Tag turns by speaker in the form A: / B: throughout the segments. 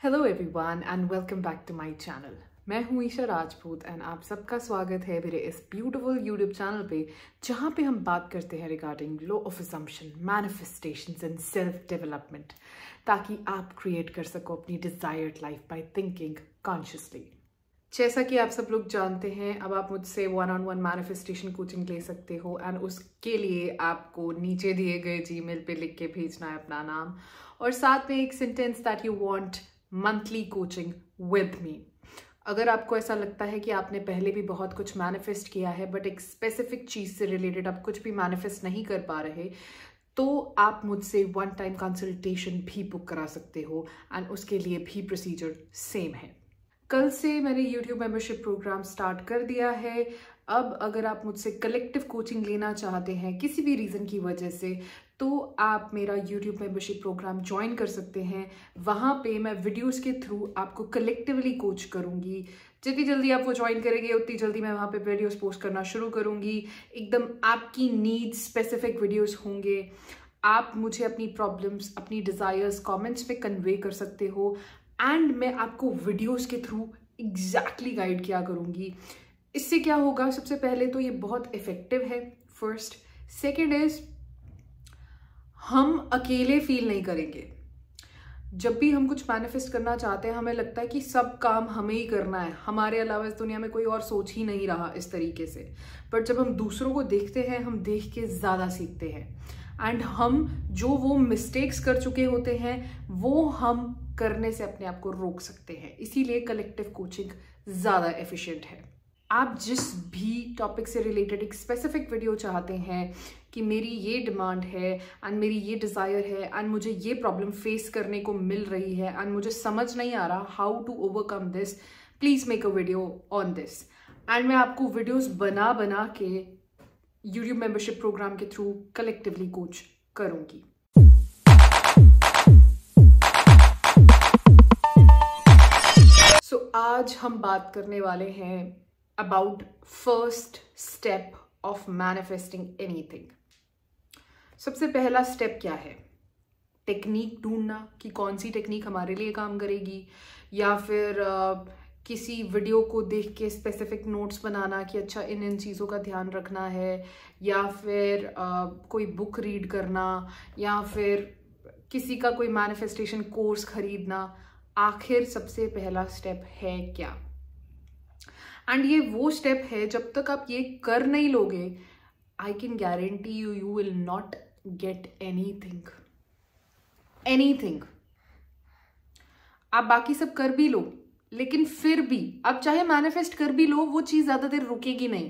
A: Hello everyone and welcome back to my channel. मैं हूं Isha Rajput and आप सबका स्वागत है मेरे इस ब्यूटीफुल यूट्यूब चैनल पे, जहां पे हम बात करते हैं regarding law of assumption, manifestations and self development, ताकि आप क्रिएट कर सको अपनी desired life by thinking consciously. जैसा कि आप सब लोग जानते हैं, अब आप मुझसे 1-on-1 मैनिफेस्टेशन कोचिंग ले सकते हो एंड उसके लिए आपको नीचे दिए गए जीमेल पे लिख के भेजना है अपना नाम और साथ में एक sentence that you want monthly coaching with me. अगर आपको ऐसा लगता है कि आपने पहले भी बहुत कुछ मैनिफेस्ट किया है बट एक स्पेसिफिक चीज से रिलेटेड आप कुछ भी मैनिफेस्ट नहीं कर पा रहे, तो आप मुझसे 1 टाइम कंसल्टेशन भी बुक करा सकते हो एंड उसके लिए भी प्रोसीजर सेम है। कल से मैंने YouTube मेंबरशिप प्रोग्राम स्टार्ट कर दिया है। अब अगर आप मुझसे कलेक्टिव कोचिंग लेना चाहते हैं किसी भी रीज़न की वजह से, तो आप मेरा YouTube मेंबरशिप प्रोग्राम ज्वाइन कर सकते हैं। वहाँ पे मैं वीडियोस के थ्रू आपको कलेक्टिवली कोच करूँगी। जितनी जल्दी आप वो ज्वाइन करेंगे उतनी जल्दी मैं वहाँ पे वीडियोस पोस्ट करना शुरू करूँगी। एकदम आपकी नीड्स स्पेसिफिक वीडियोस होंगे। आप मुझे अपनी प्रॉब्लम्स, अपनी डिज़ायर्स कमेंट्स में कन्वे कर सकते हो एंड मैं आपको वीडियोस के थ्रू एग्जैक्टली गाइड किया करूँगी। इससे क्या होगा, सबसे पहले तो ये बहुत इफेक्टिव है, फर्स्ट। सेकेंड इज, हम अकेले फील नहीं करेंगे। जब भी हम कुछ मैनिफेस्ट करना चाहते हैं हमें लगता है कि सब काम हमें ही करना है, हमारे अलावा इस दुनिया में कोई और सोच ही नहीं रहा इस तरीके से। बट जब हम दूसरों को देखते हैं, हम देख के ज़्यादा सीखते हैं एंड हम जो वो मिस्टेक्स कर चुके होते हैं वो हम करने से अपने आप को रोक सकते हैं। इसीलिए कलेक्टिव कोचिंग ज़्यादा एफिशिएंट है। आप जिस भी टॉपिक से रिलेटेड एक स्पेसिफिक वीडियो चाहते हैं कि मेरी ये डिमांड है एंड मेरी ये डिज़ायर है एंड मुझे ये प्रॉब्लम फेस करने को मिल रही है एंड मुझे समझ नहीं आ रहा how to overcome this, please make a video on this. And मैं आपको वीडियोस बना बना के YouTube मेंबरशिप प्रोग्राम के थ्रू कलेक्टिवली कोच करूँगी। आज हम बात करने वाले हैं about first step of manifesting anything. सबसे पहला स्टेप क्या है? टेक्निक ढूंढना कि कौन सी टेक्निक हमारे लिए काम करेगी, या फिर किसी वीडियो को देख के स्पेसिफिक नोट्स बनाना कि अच्छा इन चीज़ों का ध्यान रखना है, या फिर कोई बुक रीड करना, या फिर किसी का कोई मैनिफेस्टेशन कोर्स खरीदना। आखिर सबसे पहला स्टेप है क्या? एंड ये वो स्टेप है, जब तक आप ये कर नहीं लोगे, I can guarantee you will not get anything. आप बाकी सब कर भी लो, लेकिन फिर भी आप चाहे मैनिफेस्ट कर भी लो, वो चीज ज्यादा देर रुकेगी नहीं,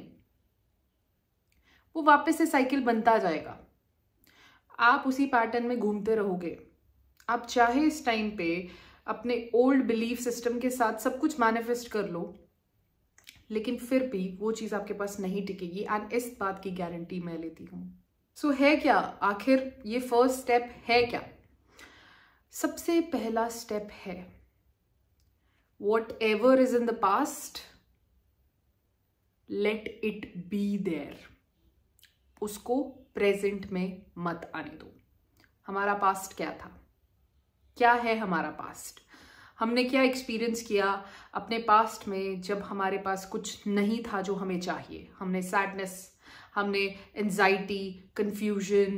A: वो वापस से साइकिल बनता जाएगा। आप उसी पैटर्न में घूमते रहोगे। आप चाहे इस टाइम पे अपने ओल्ड बिलीफ सिस्टम के साथ सब कुछ मैनिफेस्ट कर लो, लेकिन फिर भी वो चीज आपके पास नहीं टिकेगी एंड इस बात की गारंटी मैं लेती हूं। सो है क्या आखिर ये फर्स्ट स्टेप है क्या? सबसे पहला स्टेप है, whatever is in the past, let it be there। उसको प्रेजेंट में मत आने दो। हमारा पास्ट क्या था? क्या है हमारा पास्ट? हमने क्या एक्सपीरियंस किया अपने पास्ट में जब हमारे पास कुछ नहीं था जो हमें चाहिए? हमने सैडनेस, हमने एंजाइटी, कंफ्यूजन,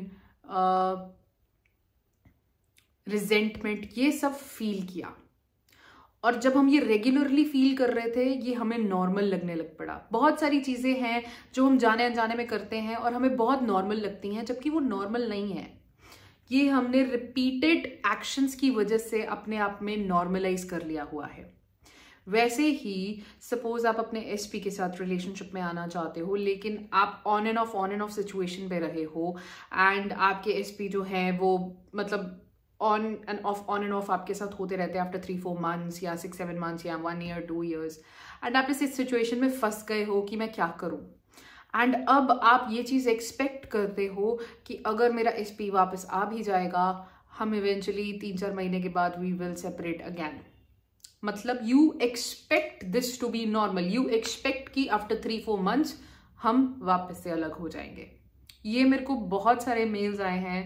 A: रिजेंटमेंट, ये सब फील किया। और जब हम ये रेगुलरली फील कर रहे थे, ये हमें नॉर्मल लगने लग पड़ा। बहुत सारी चीज़ें हैं जो हम जाने अनजाने में करते हैं और हमें बहुत नॉर्मल लगती हैं, जबकि वो नॉर्मल नहीं है। ये हमने रिपीटेड एक्शंस की वजह से अपने आप में नॉर्मलाइज कर लिया हुआ है। वैसे ही सपोज आप अपने एसपी के साथ रिलेशनशिप में आना चाहते हो, लेकिन आप ऑन एंड ऑफ सिचुएशन पे रहे हो एंड आपके एसपी जो है वो मतलब ऑन एंड ऑफ आपके साथ होते रहते हैं आफ्टर 3-4 मंथ्स या 6-7 मंथ्स या 1 year 2 years, एंड आप इस सिचुएशन में फंस गए हो कि मैं क्या करूं। एंड अब आप ये चीज़ एक्सपेक्ट करते हो कि अगर मेरा एसपी वापस आ भी जाएगा, हम इवेंचुअली 3-4 महीने के बाद वी विल सेपरेट अगैन। मतलब you expect this to be normal, you expect कि आफ्टर 3-4 months हम वापस से अलग हो जाएंगे। ये मेरे को बहुत सारे मेल्स आए हैं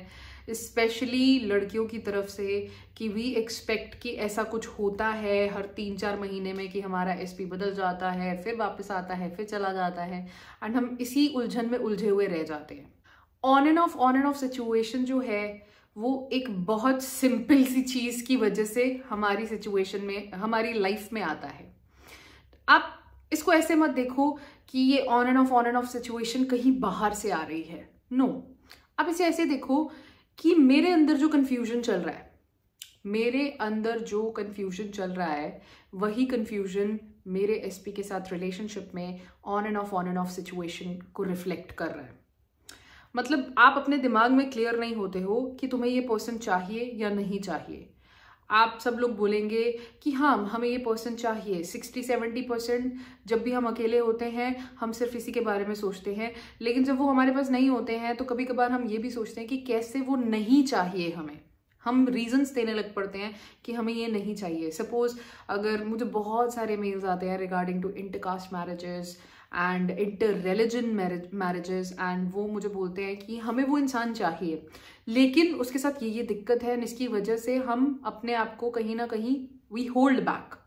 A: स्पेशली लड़कियों की तरफ से कि वी एक्सपेक्ट कि ऐसा कुछ होता है हर 3-4 महीने में कि हमारा एसपी बदल जाता है, फिर वापस आता है, फिर चला जाता है, एंड हम इसी उलझन में उलझे हुए रह जाते हैं। ऑन एंड ऑफ सिचुएशन जो है वो एक बहुत सिंपल सी चीज की वजह से हमारी सिचुएशन में, हमारी लाइफ में आता है। आप इसको ऐसे मत देखो कि ये ऑन एंड ऑफ सिचुएशन कहीं बाहर से आ रही है। नो, आप इसे ऐसे देखो कि मेरे अंदर जो कंफ्यूजन चल रहा है, मेरे अंदर जो कंफ्यूजन चल रहा है वही कंफ्यूजन मेरे एसपी के साथ रिलेशनशिप में ऑन एंड ऑफ सिचुएशन को रिफ्लेक्ट कर रहा है। मतलब आप अपने दिमाग में क्लियर नहीं होते हो कि तुम्हें ये पर्सन चाहिए या नहीं चाहिए। आप सब लोग बोलेंगे कि हाँ हमें ये पर्सन चाहिए, 60-70% जब भी हम अकेले होते हैं हम सिर्फ इसी के बारे में सोचते हैं, लेकिन जब वो हमारे पास नहीं होते हैं तो कभी कभार हम ये भी सोचते हैं कि कैसे वो नहीं चाहिए हमें। हम रीजंस देने लग पड़ते हैं कि हमें ये नहीं चाहिए। सपोज अगर मुझे बहुत सारे मेल्स आते हैं regarding to intercaste marriages and inter religion marriages, and वो मुझे बोलते हैं कि हमें वो इंसान चाहिए, लेकिन उसके साथ ये दिक्कत है, इसकी वजह से हम अपने आप को कहीं ना कहीं वी होल्ड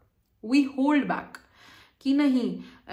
A: बैक कि नहीं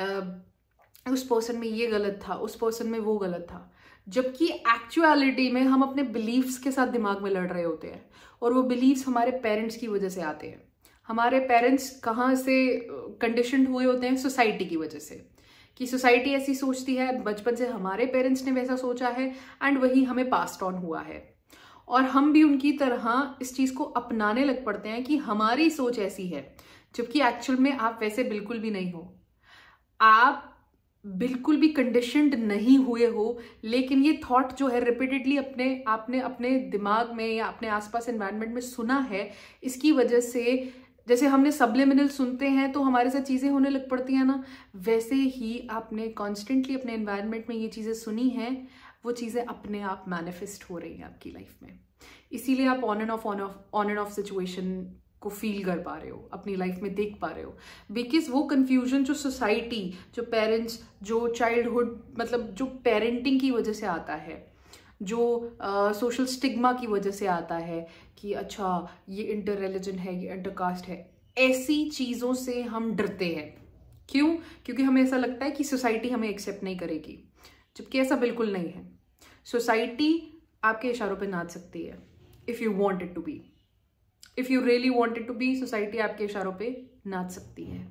A: उस पर्सन में ये गलत था, उस पर्सन में वो गलत था, जबकि एक्चुअलिटी में हम अपने बिलीव्स के साथ दिमाग में लड़ रहे होते हैं। और वो बिलीव्स हमारे पेरेंट्स की वजह से आते हैं। हमारे पेरेंट्स कहाँ से कंडीशनड हुए होते हैं? सोसाइटी की वजह से, कि सोसाइटी ऐसी सोचती है, बचपन से हमारे पेरेंट्स ने वैसा सोचा है एंड वही हमें पास्ड ऑन हुआ है, और हम भी उनकी तरह इस चीज को अपनाने लग पड़ते हैं कि हमारी सोच ऐसी है, जबकि एक्चुअल में आप वैसे बिल्कुल भी नहीं हो। आप बिल्कुल भी कंडीशनड नहीं हुए हो, लेकिन ये थॉट जो है रिपीटेडली आपने अपने दिमाग में या अपने आसपास एनवायरनमेंट में सुना है, इसकी वजह से जैसे हमने सबलिमिनल सुनते हैं तो हमारे साथ चीजें होने लग पड़ती हैं ना, वैसे ही आपने कॉन्स्टेंटली अपने एनवायरनमेंट में ये चीजें सुनी हैं, वो चीजें अपने आप मैनिफेस्ट हो रही हैं आपकी लाइफ में। इसीलिए आप ऑन एंड ऑफ सिचुएशन को फील कर पा रहे हो, अपनी लाइफ में देख पा रहे हो, बिकॉज वो कंफ्यूजन जो सोसाइटी, जो पेरेंट्स, जो चाइल्डहुड, मतलब जो पेरेंटिंग की वजह से आता है, जो सोशल स्टिग्मा की वजह से आता है कि अच्छा ये इंटर रिलीजन है, ये इंटर कास्ट है, ऐसी चीज़ों से हम डरते हैं। क्यों? क्योंकि हमें ऐसा लगता है कि सोसाइटी हमें एक्सेप्ट नहीं करेगी, जबकि ऐसा बिल्कुल नहीं है। सोसाइटी आपके इशारों पे नाच सकती है if you want it to be, if you really want it to be, society आपके इशारों पे नाच सकती है।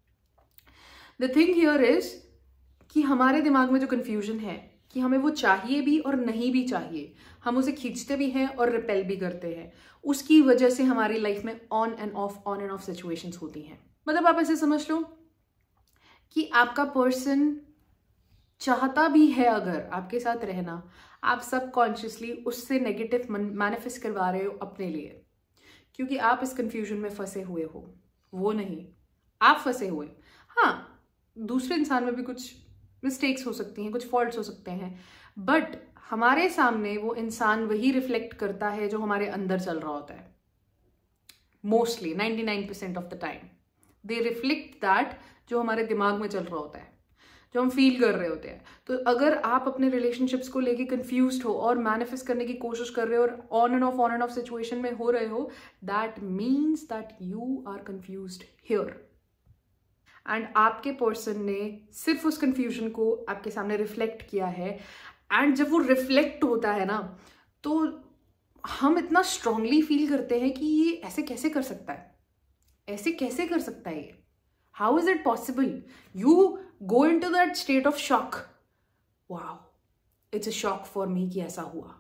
A: द थिंग हियर इज कि हमारे दिमाग में जो कंफ्यूजन है कि हमें वो चाहिए भी और नहीं भी चाहिए, हम उसे खींचते भी हैं और रिपेल भी करते हैं, उसकी वजह से हमारी लाइफ में ऑन एंड ऑफ सिचुएशंस होती हैं। मतलब आप ऐसे समझ लो कि आपका पर्सन चाहता भी है अगर आपके साथ रहना, आप सबकॉन्शियसली उससे नेगेटिव मैनिफेस्ट करवा रहे हो अपने लिए, क्योंकि आप इस कंफ्यूजन में फंसे हुए हो, वो नहीं, आप फंसे हुए। हाँ, दूसरे इंसान में भी कुछ मिस्टेक्स हो सकती हैं, कुछ फॉल्ट्स हो सकते हैं, बट हमारे सामने वो इंसान वही रिफ्लेक्ट करता है जो हमारे अंदर चल रहा होता है। Mostly 99% of the time they reflect that जो हमारे दिमाग में चल रहा होता है, जो हम फील कर रहे होते हैं। तो अगर आप अपने रिलेशनशिप्स को लेके कंफ्यूज्ड हो और मैनिफेस्ट करने की कोशिश कर रहे हो और ऑन एंड ऑफ सिचुएशन में हो रहे हो, that means that you are confused here, and आपके पर्सन ने सिर्फ उस कंफ्यूजन को आपके सामने रिफ्लेक्ट किया है। एंड जब वो रिफ्लेक्ट होता है ना, तो हम इतना स्ट्रांगली फील करते हैं कि ये ऐसे कैसे कर सकता है, ऐसे कैसे कर सकता है ये, how is it possible. You go into that state of shock, wow it's a shock for me कि ऐसा हुआ।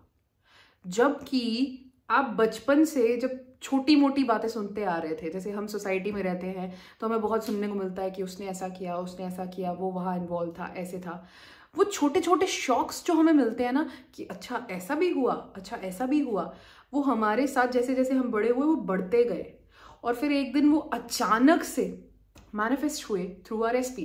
A: जबकि आप बचपन से जब छोटी मोटी बातें सुनते आ रहे थे, जैसे हम सोसाइटी में रहते हैं तो हमें बहुत सुनने को मिलता है कि उसने ऐसा किया, उसने ऐसा किया, वो वहाँ इन्वॉल्व था, ऐसे था। वो छोटे छोटे शॉक्स जो हमें मिलते हैं ना कि अच्छा ऐसा भी हुआ, अच्छा ऐसा भी हुआ, वो हमारे साथ जैसे जैसे हम बड़े हुए वो बढ़ते गए, और फिर एक दिन वो अचानक से मैनिफेस्ट हुए थ्रू आवर एसपी,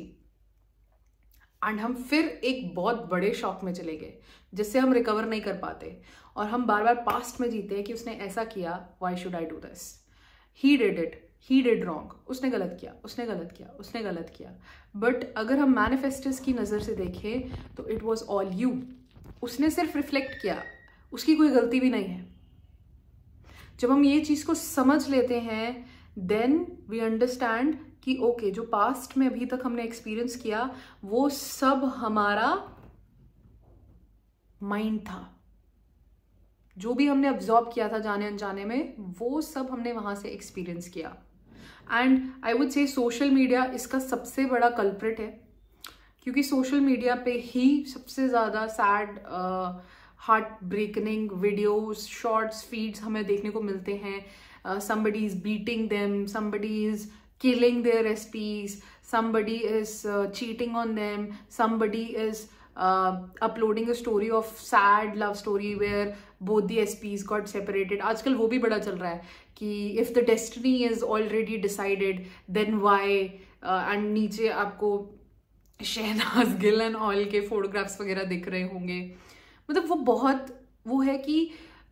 A: एंड हम फिर एक बहुत बड़े शॉक में चले गए जिससे हम रिकवर नहीं कर पाते, और हम बार बार पास्ट में जीते हैं कि उसने ऐसा किया, why should I do this, he did it, he did wrong, उसने गलत किया, उसने गलत किया, उसने गलत किया। बट अगर हम मैनिफेस्टर्स की नज़र से देखें तो इट वॉज ऑल यू, उसने सिर्फ रिफ्लेक्ट किया, उसकी कोई गलती भी नहीं है। जब हम ये चीज़ को समझ लेते हैं देन वी अंडरस्टैंड कि ओके जो पास्ट में अभी तक हमने एक्सपीरियंस किया वो सब हमारा माइंड था, जो भी हमने अब्जॉर्ब किया था जाने अनजाने में वो सब हमने वहां से एक्सपीरियंस किया। And I would say social media इसका सबसे बड़ा कल्प्रिट है, क्योंकि सोशल मीडिया पे ही सबसे ज़्यादा sad heart breaking videos shorts feeds हमें देखने को मिलते हैं। somebody is beating them, somebody is killing their SPs, somebody is cheating on them, somebody is uploading a story of sad love story where both the SPs got separated. आजकल वो भी बड़ा चल रहा है कि if the destiny is already decided then why and नीचे आपको शहनाज गिल एंड ऑयल के फोटोग्राफ्स वगैरह दिख रहे होंगे। मतलब वो बहुत वो है कि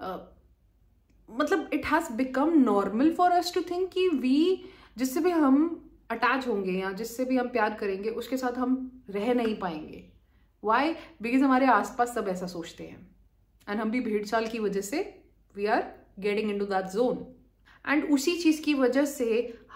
A: मतलब it has become normal for us to think कि वी जिससे भी हम अटैच होंगे या जिससे भी हम प्यार करेंगे उसके साथ हम रह नहीं पाएंगे। वाई? बिकॉज हमारे आसपास सब ऐसा सोचते हैं एंड हम भी भेड़ चाल की वजह से we are getting into that zone. And उसी चीज़ की वजह से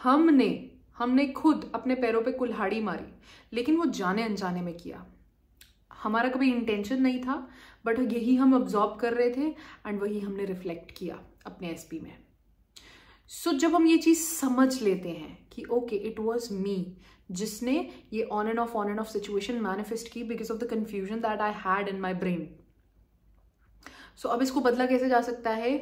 A: हमने खुद अपने पैरों पे कुल्हाड़ी मारी, लेकिन वो जाने अनजाने में किया। हमारा कभी इंटेंशन नहीं था, बट यही हम ऑब्जॉर्व कर रहे थे एंड वही हमने रिफ्लेक्ट किया अपने एसपी में। सो जब हम ये चीज़ समझ लेते हैं कि ओके इट वाज मी जिसने ये on and off situation manifest की because of the confusion that I had in my brain. So अब इसको बदला कैसे जा सकता है?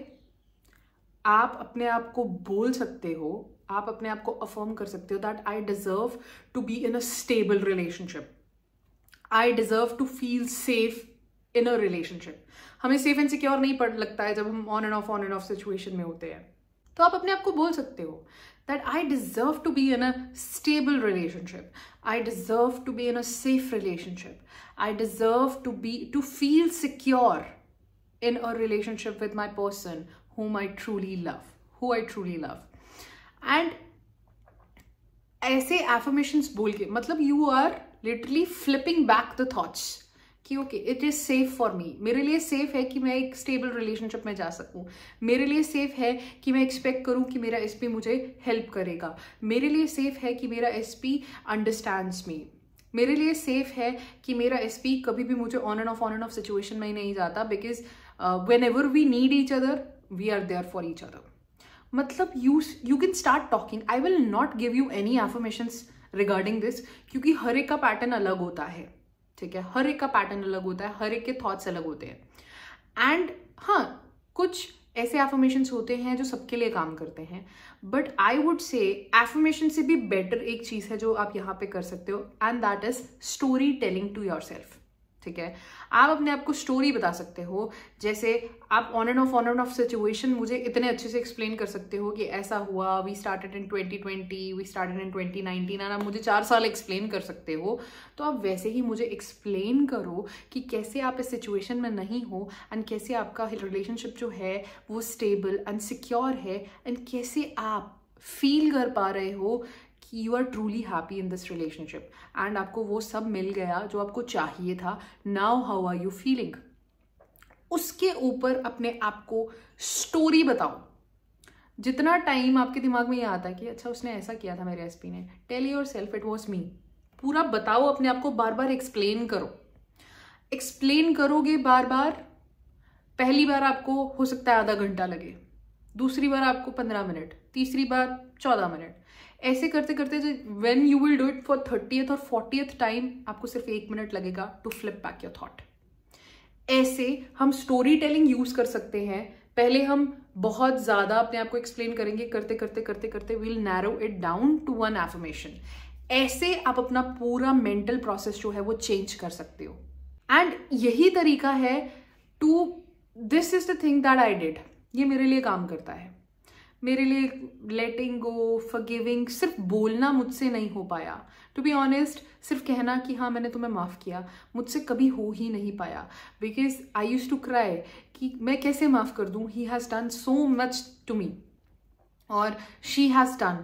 A: आप अपने आप को बोल सकते हो, आप अपने आप को अफर्म कर सकते हो that I deserve to be in a stable relationship, I deserve to feel safe in a relationship. हमें सेफ एंड सिक्योर नहीं पड़ लगता है जब हम ऑन एंड ऑफ सिचुएशन में होते हैं। तो आप अपने आप को बोल सकते हो that I deserve to be in a stable relationship, I deserve to be in a safe relationship, I deserve to feel secure in a relationship with my person who I truly love. And ऐसे affirmations बोल के मतलब you are literally flipping back the thoughts कि okay it is safe for me, मेरे लिए safe है कि मैं एक stable relationship में जा सकूं, मेरे लिए safe है कि मैं expect करूं कि मेरा SP मुझे help करेगा, मेरे लिए safe है कि मेरा SP understands me, मेरे लिए सेफ है कि मेरा एसपी कभी भी मुझे ऑन एंड ऑफ सिचुएशन में ही नहीं जाता because whenever we need each other we are there for each other. मतलब you can start talking. I will not give you any affirmations regarding this क्योंकि हर एक का पैटर्न अलग होता है, ठीक है, हर एक का पैटर्न अलग होता है, हर एक के थॉट्स अलग होते हैं। एंड हाँ, कुछ ऐसे एफर्मेशंस होते हैं जो सबके लिए काम करते हैं, but I would say affirmation से भी बेटर एक चीज़ है जो आप यहाँ पे कर सकते हो and that is story telling to yourself. ठीक है, आप अपने आप को स्टोरी बता सकते हो। जैसे आप ऑन एंड ऑफ सिचुएशन मुझे इतने अच्छे से एक्सप्लेन कर सकते हो कि ऐसा हुआ, we started in 2020, we started in 2019 and आप मुझे 4 साल एक्सप्लेन कर सकते हो। तो आप वैसे ही मुझे एक्सप्लेन करो कि कैसे आप इस सिचुएशन में नहीं हो एंड कैसे आपका रिलेशनशिप जो है वो स्टेबल एंड सिक्योर है एंड कैसे आप फील कर पा रहे हो कि you are truly happy in this relationship and आपको वो सब मिल गया जो आपको चाहिए था। Now how are you feeling? उसके ऊपर अपने आप को स्टोरी बताओ। जितना टाइम आपके दिमाग में ये आता है कि अच्छा उसने ऐसा किया था मेरे एसपी ने, tell yourself it was me. पूरा बताओ अपने आप को, बार बार एक्सप्लेन करो। एक्सप्लेन करोगे बार बार, पहली बार आपको हो सकता है आधा घंटा लगे, दूसरी बार आपको 15 मिनट, तीसरी बार 14 मिनट, ऐसे करते करते when you will do it for 30th और 40th टाइम आपको सिर्फ 1 मिनट लगेगा to flip back your thought. ऐसे हम स्टोरी टेलिंग यूज कर सकते हैं। पहले हम बहुत ज्यादा अपने आप को एक्सप्लेन करेंगे, करते करते करते करते we will narrow it down to one affirmation. ऐसे आप अपना पूरा मेंटल प्रोसेस जो है वो चेंज कर सकते हो। एंड यही तरीका है to this is the thing that I did. ये मेरे लिए काम करता है। मेरे लिए लेटिंग गो, फॉरगिविंग सिर्फ बोलना मुझसे नहीं हो पाया। टू बी ऑनेस्ट, सिर्फ कहना कि हाँ मैंने तुम्हें माफ़ किया मुझसे कभी हो ही नहीं पाया because I use to cry कि मैं कैसे माफ़ कर दूँ, he has done so much to me और she has done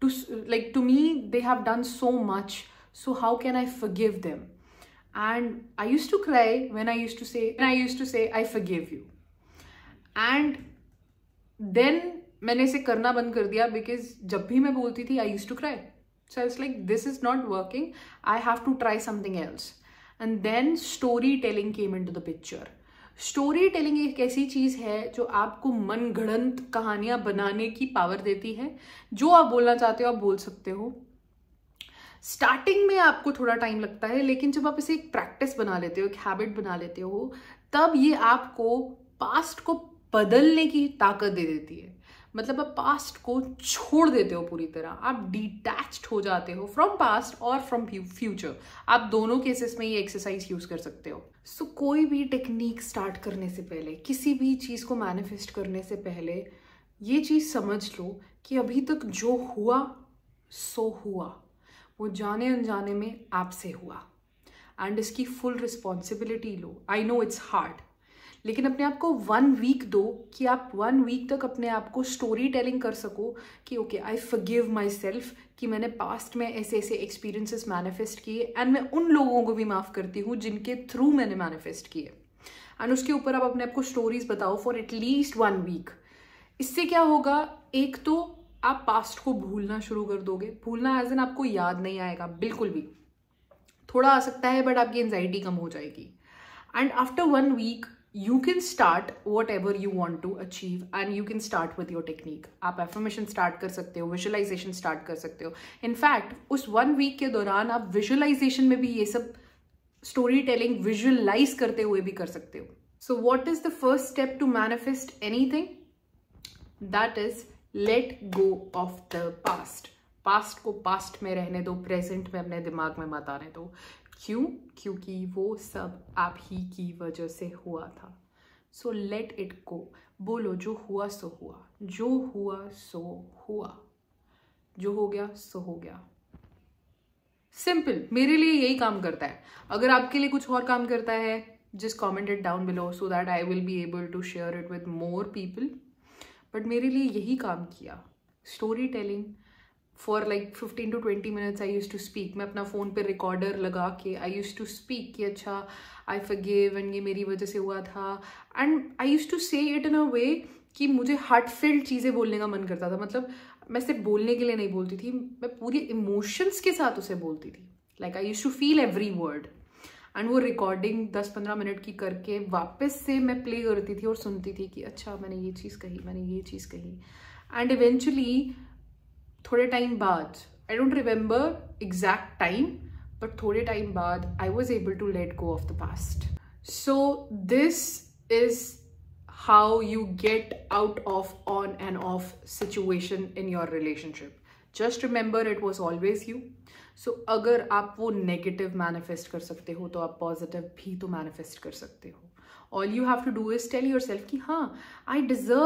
A: to me, they have done so much, so how can I forgive them? And I use to cry when I use to say I forgive you. And then मैंने इसे करना बंद कर दिया, because जब भी मैं बोलती थी I used to cry. So I was like this is not working, I have to try something else. And then story telling came into the picture. Story telling एक ऐसी चीज है जो आपको मनगढ़ंत कहानियां बनाने की पावर देती है. जो आप बोलना चाहते हो आप बोल सकते हो. स्टार्टिंग में आपको थोड़ा टाइम लगता है, लेकिन जब आप इसे एक प्रैक्टिस बना लेते हो, एक हैबिट बना लेते हो, तब ये आपको पास्ट को बदलने की ताकत दे देती है. मतलब आप पास्ट को छोड़ देते हो पूरी तरह. आप डिटैच्ड हो जाते हो फ्रॉम पास्ट और फ्रॉम फ्यूचर. आप दोनों केसेस में ये एक्सरसाइज यूज कर सकते हो. सो कोई भी टेक्निक स्टार्ट करने से पहले, किसी भी चीज को मैनिफेस्ट करने से पहले, ये चीज समझ लो कि अभी तक जो हुआ सो हुआ, वो जाने अनजाने में आपसे हुआ. एंड इसकी फुल रिस्पॉन्सिबिलिटी लो. आई नो इट्स हार्ड, लेकिन अपने आप को 1 वीक दो कि आप 1 वीक तक अपने आप को स्टोरी टेलिंग कर सको कि okay I forgive myself, कि मैंने पास्ट में ऐसे ऐसे एक्सपीरियंसेस मैनिफेस्ट किए एंड मैं उन लोगों को भी माफ़ करती हूँ जिनके थ्रू मैंने मैनिफेस्ट किए. एंड उसके ऊपर आप अपने आप को स्टोरीज बताओ फॉर एटलीस्ट 1 वीक. इससे क्या होगा, एक तो आप पास्ट को भूलना शुरू कर दोगे. भूलना एज एन आपको याद नहीं आएगा बिल्कुल भी, थोड़ा आ सकता है बट आपकी एंजाइटी कम हो जाएगी. And after 1 week you can start whatever you want to achieve and you can start with your technique. आप affirmation start कर सकते हो, visualization start कर सकते हो. In fact, उस 1 week के दौरान आप visualization में भी ये सब story telling visualize करते हुए भी कर सकते हो. So what is the first step to manifest anything? That is let go of the past. Past को पास्ट में रहने दो, प्रेजेंट में अपने दिमाग में मत आने दो. क्यों? क्योंकि वो सब आप ही की वजह से हुआ था. So let it go. बोलो जो हुआ सो हुआ, जो हुआ सो हुआ, जो हो गया सो हो गया. सिंपल. मेरे लिए यही काम करता है. अगर आपके लिए कुछ और काम करता है, just comment it down below so that I will be able to share it with more people. But मेरे लिए यही काम किया. Story telling for like 15 to 20 minutes I use to speak. मैं अपना फ़ोन पे रिकॉर्डर लगा के आई यूज टू स्पीक कि अच्छा आई फॉरगिव एंड ये मेरी वजह से हुआ था. And I use to say it in a way कि मुझे हार्टफिल्ड चीज़ें बोलने का मन करता था. मतलब मैं सिर्फ बोलने के लिए नहीं बोलती थी, मैं पूरी इमोशंस के साथ उसे बोलती थी. Like I use to feel every word. And वो रिकॉर्डिंग 10-15 मिनट की करके वापस से मैं प्ले करती थी और सुनती थी कि अच्छा मैंने ये चीज़ कही, मैंने ये चीज़ कही. एंड इवेंचुअली थोड़े टाइम बाद, I don't remember exact time, but थोड़े टाइम बाद I was able to let go of the past. So this is how you get out of on and off situation in your relationship. Just remember it was always you. So अगर आप वो negative manifest कर सकते हो तो आप positive भी तो मैनिफेस्ट कर सकते हो. All you have to do is tell yourself कि हाँ I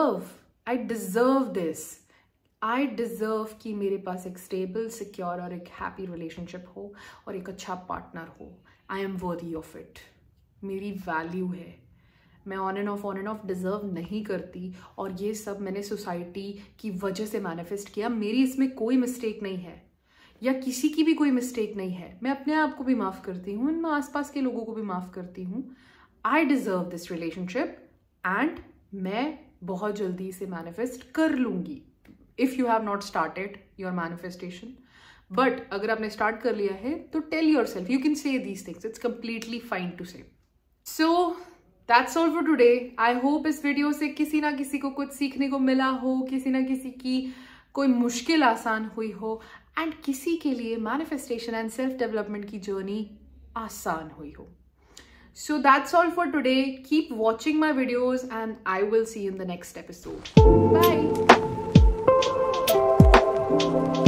A: deserve this. I deserve कि मेरे पास एक स्टेबल, सिक्योर और एक हैप्पी रिलेशनशिप हो और एक अच्छा पार्टनर हो. I am worthy of it. मेरी वैल्यू है. मैं ऑन एंड ऑफ डिज़र्व नहीं करती. और ये सब मैंने सोसाइटी की वजह से मैनिफेस्ट किया. मेरी इसमें कोई मिस्टेक नहीं है, या किसी की भी कोई मिस्टेक नहीं है. मैं अपने आप को भी माफ़ करती हूँ, मैं आसपास के लोगों को भी माफ़ करती हूँ. I deserve this relationship and मैं बहुत जल्दी इसे मैनिफेस्ट कर लूँगी. If you have not started your manifestation, but अगर आपने start कर लिया है तो tell yourself, you can say these things, it's completely fine to say. So that's all for today. I hope इस वीडियो से किसी ना किसी को कुछ सीखने को मिला हो, किसी ना किसी की कोई मुश्किल आसान हुई हो, एंड किसी के लिए manifestation and self development की जर्नी आसान हुई हो. So that's all for today. Keep watching my videos and I will see you in the next episode. Bye.